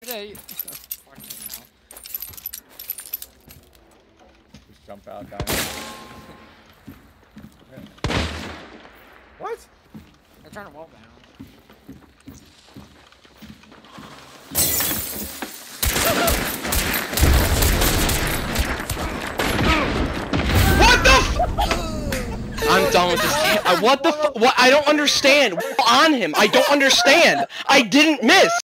Yeah, Just jump out down. What? they're trying to wall down. What the f- I'm done with this. What the f- What? I don't understand. On him. I don't understand. I didn't miss.